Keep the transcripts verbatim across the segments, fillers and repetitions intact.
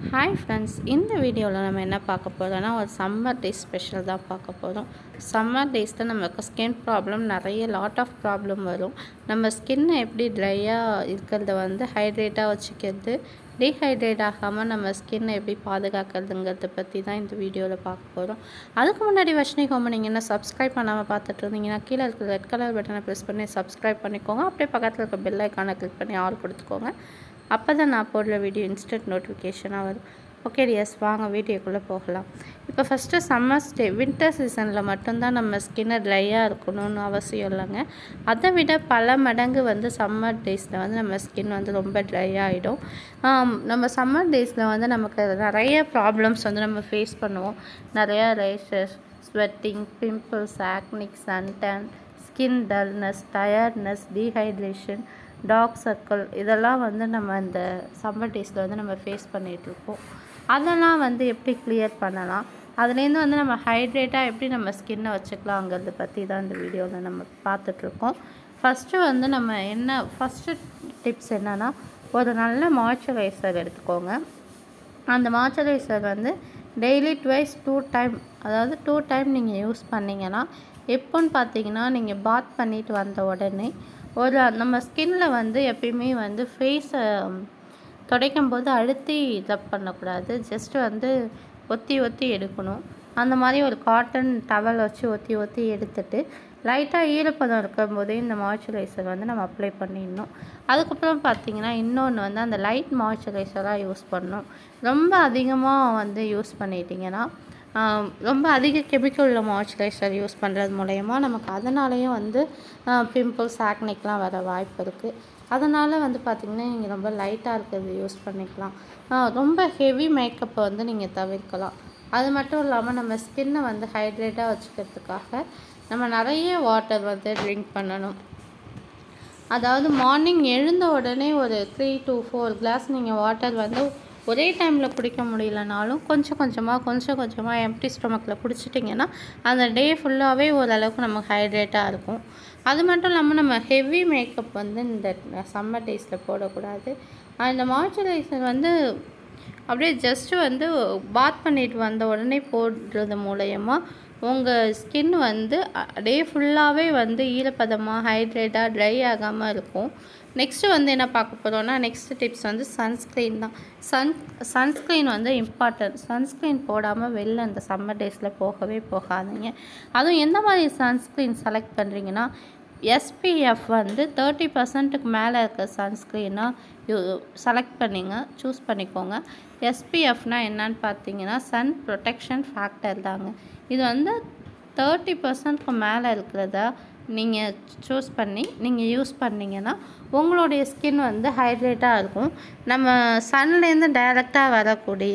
Hi friends, இந்த வீடியோவில் நம்ம என்ன பார்க்க போகிறோம்னா ஒரு சம்மர் டே ஸ்பெஷல் தான் பார்க்க போகிறோம். சம்மர் டேஸில் நமக்கு ஸ்கின் ப்ராப்ளம் நிறைய லாட் ஆஃப் ப்ராப்ளம் வரும். நம்ம ஸ்கின்னை எப்படி ட்ரையாக இருக்கிறத வந்து ஹைட்ரேட்டாக வச்சுக்கிறது, டீஹைட்ரேட் ஆகாமல் நம்ம ஸ்கின்னை எப்படி பாதுகாக்கிறதுங்கிறத பற்றி தான் இந்த வீடியோவில் பார்க்க போகிறோம். அதுக்கு முன்னாடி வர்ஷினி ஹோம் நீங்கள் என்ன சப்ஸ்கிரைப் பண்ணாமல் பார்த்துட்டு இருந்தீங்கன்னா கீழே இருக்கிற ரெட் கலர் பட்டனை ப்ரெஸ் பண்ணி சப்ஸ்கிரைப் பண்ணிக்கோங்க. அப்படியே பக்கத்தில் இருக்க பெல் ஐக்கானை கிளிக் பண்ணி ஆல் கொடுத்துக்கோங்க. அப்போ தான் நான் போடுற வீடியோ இன்ஸ்டன்ட் நோட்டிஃபிகேஷனாக வரும். ஓகே டியர்ஸ், வாங்க வீடியோக்குள்ளே போகலாம். இப்போ ஃபஸ்ட்டு சம்மர் ஸ்டே வின்டர் சீசனில் மட்டும்தான் நம்ம ஸ்கின்னை ட்ரையாக இருக்கணும்னு அவசியம் இல்லைங்க. அதை விட பல மடங்கு வந்து சம்மர் டேஸில் வந்து நம்ம ஸ்கின் வந்து ரொம்ப ட்ரை ஆகிடும். நம்ம சம்மர் டேஸில் வந்து நமக்கு நிறைய ப்ராப்ளம்ஸ் வந்து நம்ம ஃபேஸ் பண்ணுவோம். நிறையா ரேஷஸ், ஸ்வெட்டிங், பிம்பிள்ஸ், ஆக்னிக், suntan, skin dullness, tiredness, dehydration, dark circle, இதெல்லாம் வந்து நம்ம இந்த சம்மர் டேஸில் வந்து நம்ம ஃபேஸ் பண்ணிகிட்ருக்கோம். அதெல்லாம் வந்து எப்படி கிளியர் பண்ணலாம், அதுலேருந்து வந்து நம்ம ஹைட்ரேட்டாக எப்படி நம்ம ஸ்கின்னை வச்சுக்கலாங்கிறத பற்றி தான் இந்த வீடியோவில் நம்ம பார்த்துட்ருக்கோம். ஃபஸ்ட்டு வந்து நம்ம என்ன ஃபஸ்ட்டு டிப்ஸ் என்னென்னா, ஒரு நல்ல மாய்ஸ்சரைசர் எடுத்துக்கோங்க. அந்த மாய்ஸ்சரைசர் வந்து டெய்லி ட்வைஸ் டூ டைம் அதாவது டூ டைம் நீங்கள் யூஸ் பண்ணிங்கன்னா, எப்போன்னு பார்த்தீங்கன்னா நீங்கள் பாத் பண்ணிட்டு வந்த உடனே ஒரு நம்ம ஸ்கின்ல வந்து எப்பயுமே வந்து ஃபேஸை துடைக்கும் போது அழுத்தி ரப் பண்ணக்கூடாது. ஜஸ்ட்டு வந்து ஒத்தி ஒத்தி எடுக்கணும். அந்த மாதிரி ஒரு காட்டன் டவல் வச்சு ஒத்தி ஒத்தி எடுத்துட்டு லைட்டாக ஈரப்பதம் இருக்கும் போதே இந்த மாய்ஸ்சரைசர் வந்து நம்ம அப்ளை பண்ணிடணும். அதுக்கப்புறம் பார்த்திங்கன்னா இன்னொன்று வந்து அந்த லைட் மாய்ஸ்சரைசராக யூஸ் பண்ணணும். ரொம்ப அதிகமாக வந்து யூஸ் பண்ணிட்டிங்கன்னா, ரொம்ப அதிக கெமிக்கல் உள்ள மாய்ஸ்சரைசர் யூஸ் பண்ணுறது மூலயமா நமக்கு அதனாலேயும் வந்து பிம்பிள்ஸ், ஆக்னிக்லாம் வர வாய்ப்பு இருக்குது. அதனால் வந்து பார்த்திங்கன்னா நீங்கள் ரொம்ப லைட்டாக இருக்கிறது யூஸ் பண்ணிக்கலாம். ரொம்ப ஹெவி மேக்கப்பை வந்து நீங்கள் தவிர்க்கலாம். அது மட்டும் இல்லாமல் நம்ம ஸ்கின்னை வந்து ஹைட்ரேட்டாக வச்சுக்கிறதுக்காக நம்ம நிறைய வாட்டர் வந்து ட்ரிங்க் பண்ணணும். அதாவது மார்னிங் எழுந்த உடனே ஒரு த்ரீ டு ஃபோர் கிளாஸ் நீங்கள் வாட்டர் வந்து ஒரே டைமில் குடிக்க முடியலனாலும் கொஞ்சம் கொஞ்சமாக கொஞ்சம் கொஞ்சமாக எம்டி ஸ்டொமக்கில் குடிச்சிட்டிங்கன்னா அந்த டே ஃபுல்லாகவே ஓரளவுக்கு நமக்கு ஹைட்ரேட்டாக இருக்கும். அது மட்டும் இல்லாமல் நம்ம ஹெவி மேக்கப் வந்து இந்த சம்மர் டேஸில் போடக்கூடாது. அந்த மாய்ஸ்சரைசர் வந்து அப்படியே ஜஸ்ட்டு வந்து பாத் பண்ணிட்டு வந்த உடனே போடுறது மூலயமா உங்கள் ஸ்கின் வந்து டே ஃபுல்லாகவே வந்து ஈரப்பதமாக ஹைட்ரேட்டாக ட்ரை ஆகாமல் இருக்கும். நெக்ஸ்ட்டு வந்து என்ன பார்க்க போகிறோன்னா, நெக்ஸ்ட் டிப்ஸ் வந்து சன்ஸ்க்ரீன் தான். சன் சன்ஸ்க்ரீன் வந்து இம்பார்ட்டன்ட். சன்ஸ்க்ரீன் போடாமல் வெளில இந்த சம்மர் டேஸில் போகவே போகாதீங்க. அதுவும் எந்த மாதிரி சன்ஸ்க்ரீன் செலக்ட் பண்ணுறீங்கன்னா, எஸ்பிஎஃப் வந்து தேர்ட்டி பர்சன்ட்டுக்கு மேலே இருக்க சன்ஸ்க்ரீனாக யூ செலக்ட் பண்ணிங்க சூஸ் பண்ணிக்கோங்க. எஸ்பிஎஃப்னால் என்னன்னு பார்த்தீங்கன்னா சன் ப்ரொடெக்ஷன் ஃபேக்டர் தாங்க. இது வந்து தேர்ட்டி பர்சன்ட்க்கு மேலே இருக்கிறத நீங்கள் சூஸ் பண்ணி நீங்கள் யூஸ் பண்ணிங்கன்னா உங்களுடைய ஸ்கின் வந்து ஹைட்ரேட்டாக இருக்கும். நம்ம சன்லேருந்து டைரெக்டாக வரக்கூடிய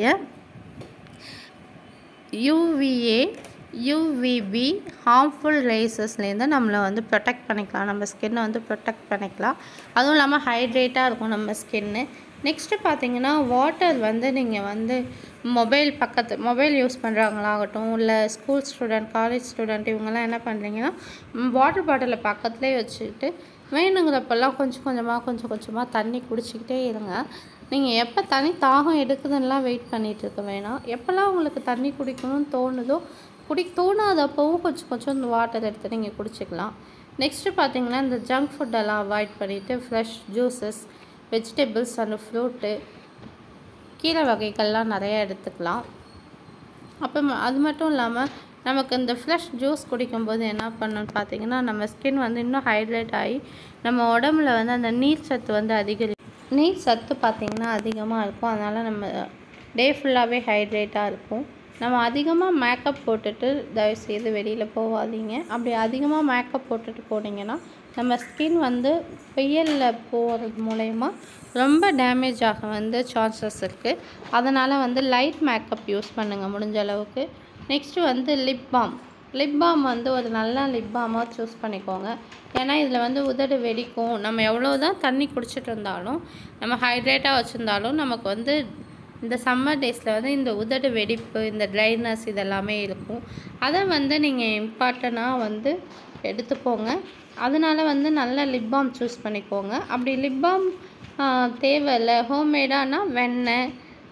யூவிஏ, யூவிபி ஹார்ம்ஃபுல் ரேசஸ்லேருந்து நம்மளை வந்து ப்ரொடெக்ட் பண்ணிக்கலாம். நம்ம ஸ்கின்னை வந்து ப்ரொடெக்ட் பண்ணிக்கலாம். அதுவும் இல்லாமல் ஹைட்ரேட்டாக இருக்கும் நம்ம ஸ்கின்னு. நெக்ஸ்ட்டு பார்த்தீங்கன்னா வாட்டர் வந்து நீங்கள் வந்து மொபைல் பக்கத்து மொபைல் யூஸ் பண்ணுறவங்களாகட்டும், இல்லை ஸ்கூல் ஸ்டூடெண்ட், காலேஜ் ஸ்டூடெண்ட், இவங்கெல்லாம் என்ன பண்ணுறீங்கன்னா வாட்டர் பாட்டிலை பக்கத்துலேயே வச்சுக்கிட்டு வேணுங்கிறப்பெல்லாம் கொஞ்சம் கொஞ்சமாக கொஞ்சம் கொஞ்சமாக தண்ணி குடிச்சிக்கிட்டே இருங்க. நீங்கள் எப்போ தண்ணி தாகம் எடுக்குதுன்னெலாம் வெயிட் பண்ணிகிட்டு இருக்க வேணாம். எப்போல்லாம் உங்களுக்கு தண்ணி குடிக்கணும்னு தோணுதோ, குடி தோணாதப்பவும் கொஞ்சம் கொஞ்சம் இந்த வாட்டர் எடுத்து நீங்கள் குடிச்சிக்கலாம். நெக்ஸ்ட்டு பார்த்தீங்கன்னா இந்த ஜங்க் ஃபுட்டெல்லாம் அவாய்ட் பண்ணிவிட்டு fresh juices, vegetables and fruit, கீரை வகைகள்லாம் நிறையா எடுத்துக்கலாம். அப்போ அது மட்டும் இல்லாமல் நமக்கு இந்த ஃப்ரெஷ் ஜூஸ் குடிக்கும்போது என்ன பண்ணணும்னு பார்த்தீங்கன்னா, நம்ம ஸ்கின் வந்து இன்னும் ஹைட்ரேட் ஆகி நம்ம உடம்புல வந்து அந்த நீர் சத்து வந்து அதிகரி நீர் சத்து பார்த்திங்கன்னா அதிகமாக இருக்கும். அதனால் நம்ம டே ஃபுல்லாகவே ஹைட்ரேட்டாக இருக்கும். நம்ம அதிகமாக மேக்கப் போட்டுட்டு தயவுசெய்து வெளியில் போகாதீங்க. அப்படி அதிகமாக மேக்கப் போட்டுட்டு போனீங்கன்னா நம்ம ஸ்கின் வந்து வெயிலில் போகிறது மூலயமா ரொம்ப டேமேஜ் ஆக வந்து சான்சஸ் இருக்குது. அதனால் வந்து லைட் மேக்கப் யூஸ் பண்ணுங்கள் முடிஞ்ச அளவுக்கு. நெக்ஸ்ட்டு வந்து லிப் பாம். லிப் பாம் வந்து ஒரு நல்ல லிப் பாமாக சூஸ் பண்ணிக்கோங்க. ஏன்னா இதில் வந்து உதடு வெடிக்கும். நம்ம எவ்வளோ தான் தண்ணி குடிச்சிட்டு இருந்தாலும், நம்ம ஹைட்ரேட்டாக வச்சுருந்தாலும் நமக்கு வந்து இந்த சம்மர் டேஸில் வந்து இந்த உதடு வெடிப்பு, இந்த ட்ரைனஸ் இதெல்லாமே இருக்கும். அதை வந்து நீங்கள் இம்பார்ட்டண்ட்டாக வந்து எடுத்துக்கோங்க. அதனால வந்து நல்ல லிப் பாம் சூஸ் பண்ணிக்கோங்க. அப்படி லிப் பாம் தேவையில்லை, ஹோம்மேடானா வெண்ணெய்,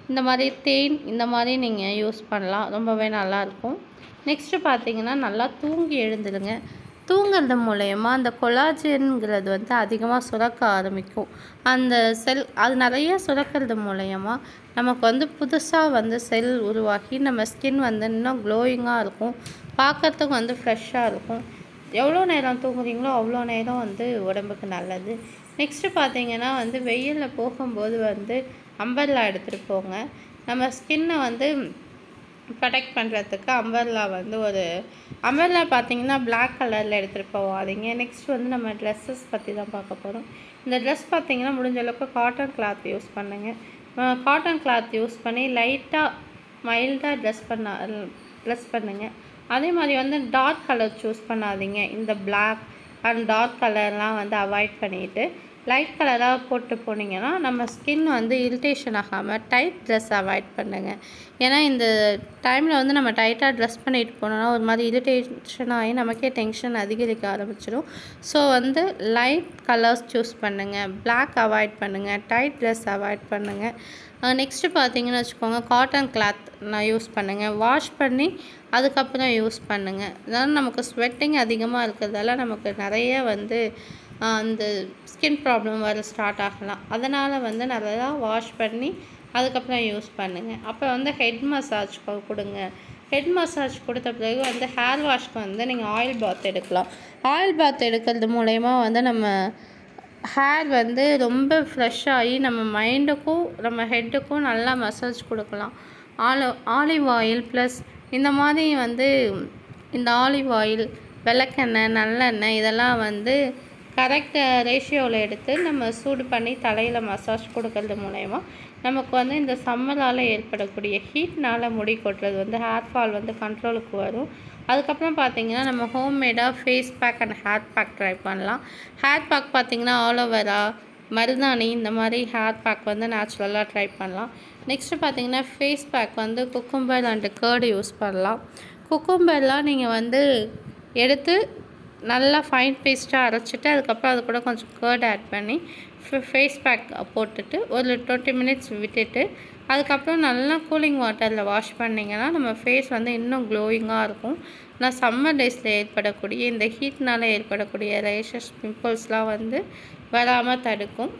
இந்த மாதிரி தேன் இந்த மாதிரி நீங்கள் யூஸ் பண்ணலாம், ரொம்பவே நல்லாயிருக்கும். நெக்ஸ்ட்டு பார்த்தீங்கன்னா நல்லா தூங்கி எழுந்துடுங்க. தூங்குறது மூலயமா அந்த கொலாஜன்ங்கிறது வந்து அதிகமாக சுரக்க ஆரம்பிக்கும். அந்த செல் அது நிறைய சுரக்கிறது மூலயமா நமக்கு வந்து புதுசாக வந்து செல் உருவாகி நம்ம ஸ்கின் வந்து இன்னும் க்ளோயிங்காக இருக்கும், பார்க்கறதுக்கு வந்து ஃப்ரெஷ்ஷாக இருக்கும். எவ்வளோ நேரம் தூங்குறீங்களோ அவ்வளோ நேரம் வந்து உடம்புக்கு நல்லது. நெக்ஸ்ட்டு பார்த்தீங்கன்னா வந்து வெயிலில் போகும்போது வந்து அம்பர்லா எடுத்துகிட்டு போங்க. நம்ம ஸ்கின்னை வந்து ப்ரொடெக்ட் பண்ணுறதுக்கு அம்பர்லா வந்து ஒரு அம்பர்லா பார்த்தீங்கன்னா பிளாக் கலரில் எடுத்துகிட்டு போகாதீங்க. நெக்ஸ்ட் வந்து நம்ம ட்ரெஸ்ஸஸ் பற்றி தான் பார்க்க போகிறோம். இந்த ட்ரெஸ் பார்த்தீங்கன்னா முடிஞ்ச அளவுக்கு காட்டன் கிளாத் யூஸ் பண்ணுங்கள். காட்டன் கிளாத் யூஸ் பண்ணி லைட்டாக மைல்டாக ட்ரெஸ் பண்ண ட்ரெஸ் பண்ணுங்கள். அதே மாதிரி வந்து டார்க் கலர் சூஸ் பண்ணாதீங்க. இந்த பிளாக் அண்ட் டார்க் கலர்லாம் வந்து அவாய்ட் பண்ணிவிட்டு லைட் கலராக போட்டு போனீங்கன்னா நம்ம ஸ்கின் வந்து இரிட்டேஷன் ஆகாமல் டைட் ட்ரெஸ் அவாய்ட் பண்ணுங்கள். ஏன்னா இந்த டைமில் வந்து நம்ம டைட்டாக ட்ரெஸ் பண்ணிட்டு போனோம்னா ஒரு மாதிரி இரிட்டேஷன் ஆகி நமக்கே டென்ஷன் அதிகரிக்க ஆரம்பிச்சிடும். ஸோ வந்து லைட் கலர்ஸ் சூஸ் பண்ணுங்கள், பிளாக் அவாய்ட் பண்ணுங்கள், டைட் ட்ரெஸ் அவாய்ட் பண்ணுங்கள். நெக்ஸ்ட்டு பார்த்தீங்கன்னு வச்சுக்கோங்க, காட்டன் கிளாத் நான் யூஸ் பண்ணுங்கள். வாஷ் பண்ணி அதுக்கப்புறம் யூஸ் பண்ணுங்கள். அதனால் நமக்கு ஸ்வெட்டிங் அதிகமாக இருக்கிறதால நமக்கு நிறைய வந்து அந்த ஸ்கின் ப்ராப்ளம் வர ஸ்டார்ட் ஆகலாம். அதனால் வந்து நல்லா வாஷ் பண்ணி அதுக்கப்புறம் யூஸ் பண்ணுங்கள். அப்புறம் வந்து ஹெட் மசாஜ் கொடுங்க. ஹெட் மசாஜ் கொடுத்த பிறகு வந்து ஹேர் வாஷ்க்கு வந்து நீங்கள் ஆயில் பாத் எடுக்கலாம். ஆயில் பாத் எடுக்கிறது மூலயமா வந்து நம்ம ஹேர் வந்து ரொம்ப ஃப்ரெஷ் ஆகி நம்ம மைண்டுக்கும் நம்ம ஹெட்டுக்கும் நல்லா மசாஜ் கொடுக்கலாம். ஆலோ ஆலிவ் ஆயில் ப்ளஸ் இந்த மாதிரி வந்து இந்த ஆலிவ் ஆயில், விளக்கெண்ணெய், நல்லெண்ணெய் இதெல்லாம் வந்து கரெக்ட் ரேஷியோவில் எடுத்து நம்ம சூடு பண்ணி தலையில் மசாஜ் கொடுக்கறது மூலயமா நமக்கு வந்து இந்த சம்மரால் ஏற்படக்கூடிய ஹீட்னால் முடி கொட்டுறது வந்து ஹேர் ஃபால் வந்து கண்ட்ரோலுக்கு வரும். அதுக்கப்புறம் பார்த்திங்கன்னா நம்ம ஹோம்மேடாக face pack and hair pack try பண்ணலாம். ஹேர் பேக் பார்த்திங்கன்னா ஆலோவேரா, மருதாணி இந்த மாதிரி ஹேர் பேக் வந்து நேச்சுரலாக ட்ரை பண்ணலாம். நெக்ஸ்ட்டு பார்த்திங்கன்னா ஃபேஸ் பேக் வந்து குக்கும்பர் அண்டு கர்டு யூஸ் பண்ணலாம். குக்கும்பர்லாம் நீங்கள் வந்து எடுத்து நல்லா ஃபைன் பேஸ்ட்டாக அரைச்சிட்டு அதுக்கப்புறம் அது கூட கொஞ்சம் கர்ட் ஆட் பண்ணி ஃபேஸ் பேக் போட்டுட்டு ஒரு டுவெண்ட்டி மினிட்ஸ் விட்டுட்டு அதுக்கப்புறம் நல்லா கூலிங் வாட்டரில் வாஷ் பண்ணிங்கன்னா நம்ம ஃபேஸ் வந்து இன்னும் க்ளோயிங்காக இருக்கும். நான் சம்மர் டேஸில் ஏற்படக்கூடிய இந்த ஹீட்னால் ஏற்படக்கூடிய ரேஷஸ், பிம்பிள்ஸ்லாம் வந்து வராமல் தடுக்கும்.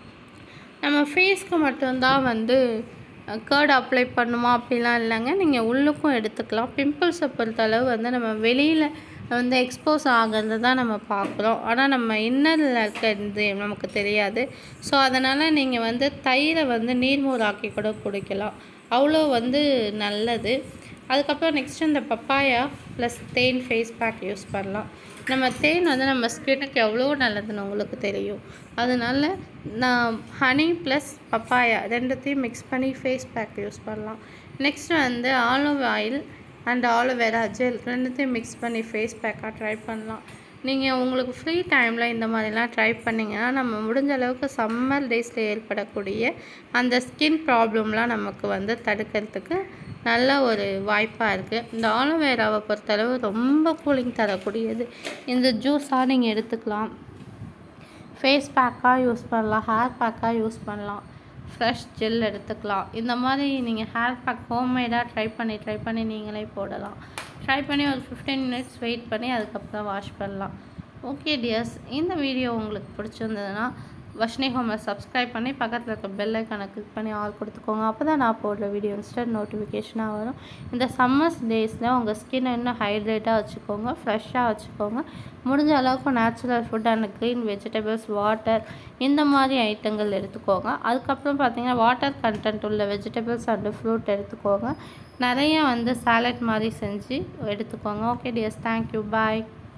நம்ம ஃபேஸ்க்கு மட்டும்தான் வந்து கர்ட் அப்ளை பண்ணுமா அப்படிலாம் இல்லைங்க, நீங்கள் உள்ளுக்கும் எடுத்துக்கலாம். பிம்பிள்ஸை பொறுத்தளவு வந்து நம்ம வெளியில் வந்து எக்ஸ்போஸ் ஆகிறது தான் நம்ம பார்க்குறோம், ஆனால் நம்ம இன்னரில் இருக்கிறது நமக்கு தெரியாது. ஸோ அதனால் நீங்கள் வந்து தயிரை வந்து நீர்மோராக்கி கூட குடிக்கலாம், அவ்வளோ வந்து நல்லது. அதுக்கப்புறம் நெக்ஸ்ட் இந்த பப்பாயா ப்ளஸ் தேன் ஃபேஸ் பேக் யூஸ் பண்ணலாம். நம்ம தேன் வந்து நம்ம ஸ்கின்னுக்கு எவ்வளோ நல்லதுன்னு உங்களுக்கு தெரியும். அதனால் நான் ஹனி ப்ளஸ் பப்பாயா ரெண்டுத்தையும் மிக்ஸ் பண்ணி ஃபேஸ் பேக் யூஸ் பண்ணலாம். நெக்ஸ்ட் வந்து olive oil and aloe vera gel ரெண்டுத்தையும் மிக்ஸ் பண்ணி ஃபேஸ் பேக்காக ட்ரை பண்ணலாம். நீங்கள் உங்களுக்கு ஃப்ரீ டைமில் இந்த மாதிரிலாம் ட்ரை பண்ணிங்கன்னா நம்ம முடிஞ்ச அளவுக்கு சம்மர் டேஸில் ஏற்படக்கூடிய அந்த ஸ்கின் ப்ராப்ளம்லாம் நமக்கு வந்து தடுக்கிறதுக்கு நல்ல ஒரு வாய்ப்பாக இருக்குது. இந்த ஆலோவேராவை பொறுத்தளவு ரொம்ப கூலிங் தரக்கூடியது. இந்த ஜூஸாக நீங்கள் எடுத்துக்கலாம், ஃபேஸ் பேக்காக யூஸ் பண்ணலாம், ஹேர் பேக்காக யூஸ் பண்ணலாம், ஃப்ரெஷ் ஜெல் எடுத்துக்கலாம். இந்த மாதிரி நீங்கள் ஹேர் பேக் ஹோம்மேடாக ட்ரை பண்ணி ட்ரை பண்ணி நீங்களே போடலாம். ட்ரை பண்ணி ஒரு ஃபிஃப்டீன் மினிட்ஸ் வெயிட் பண்ணி அதுக்கப்புறம் வாஷ் பண்ணலாம். ஓகே டியர்ஸ், இந்த வீடியோ உங்களுக்கு பிடிச்சிருந்ததுன்னா வர்ஷினி ஹோமை சப்ஸ்கிரைப் பண்ணி பக்கத்தில் இருக்க பெல் ஐக்கானை கிளிக் பண்ணி ஆல் கொடுத்துக்கோங்க. அப்போ தான் நான் போடுற வீடியோ இன்ஸ்டன்ட் நோட்டிஃபிகேஷனாக வரும். இந்த சம்மர்ஸ் டேஸில் உங்கள் ஸ்கின்னை இன்னும் ஹைட்ரேட்டாக வச்சுக்கோங்க, ஃப்ரெஷ்ஷாக வச்சுக்கோங்க. முடிஞ்ச அளவுக்கு natural food and green vegetables, water இந்த மாதிரி ஐட்டங்கள் எடுத்துக்கோங்க. அதுக்கப்புறம் பார்த்திங்கன்னா வாட்டர் கண்டென்ட் உள்ள வெஜிடபிள்ஸ் அண்டு ஃப்ரூட் எடுத்துக்கோங்க. நிறைய வந்து சாலட் மாதிரி செஞ்சு எடுத்துக்கோங்க. ஓகே டியர்ஸ், தேங்க்யூ, பாய்.